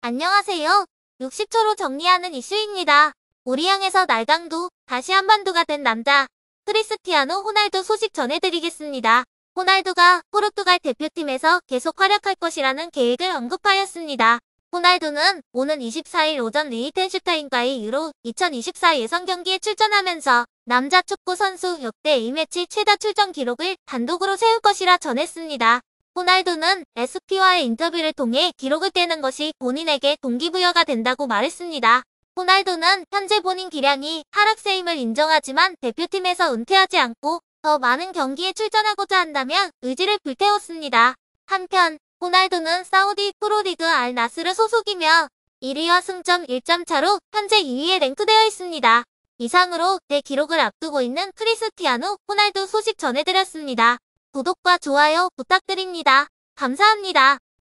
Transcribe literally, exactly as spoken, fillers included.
안녕하세요. 육십 초로 정리하는 이슈입니다. 우리항에서 날강도, 다시 한반도가 된 남자 크리스티아노 호날두 소식 전해드리겠습니다. 호날두가 포르투갈 대표팀에서 계속 활약할 것이라는 계획을 언급하였습니다. 호날두는 오는 이십사일 오전 리히텐슈타인과의 유로 이천이십사 예선 경기에 출전하면서 남자 축구 선수 역대 A매치 최다 출전 기록을 단독으로 세울 것이라 전했습니다. 호날두는 에스피와의 인터뷰를 통해 기록을 깨는 것이 본인에게 동기부여가 된다고 말했습니다. 호날두는 현재 본인 기량이 하락세임을 인정하지만 대표팀에서 은퇴하지 않고 더 많은 경기에 출전하고자 한다면 의지를 불태웠습니다. 한편 호날두는 사우디 프로리그 알 나스르 소속이며 일 위와 승점 일 점 차로 현재 이 위에 랭크되어 있습니다. 이상으로 대기록을 앞두고 있는 크리스티아노 호날두 소식 전해드렸습니다. 구독과 좋아요 부탁드립니다. 감사합니다.